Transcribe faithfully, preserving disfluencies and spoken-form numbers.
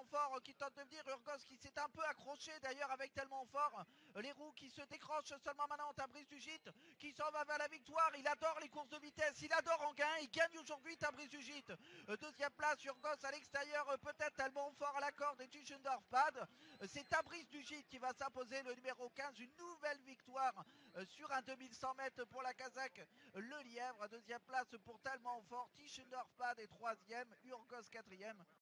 tellement fort qui tente de venir. Urgos qui s'est un peu accroché d'ailleurs avec tellement fort. Les roues qui se décrochent seulement maintenant. Tabriz du Gite qui s'en va vers la victoire. Il adore les courses de vitesse. Il adore Anguin. Il gagne aujourd'hui Tabriz du Gite. Deuxième place, Urgos à l'extérieur. Peut-être tellement fort à la corde et Tischendorf Pad. C'est Tabriz du Gite qui va s'imposer, le numéro quinze. Une nouvelle victoire sur un deux mille cent mètres pour la Kazakh. Le Lièvre. Deuxième place pour tellement fort. Tischendorf Pad est troisième. Urgos quatrième.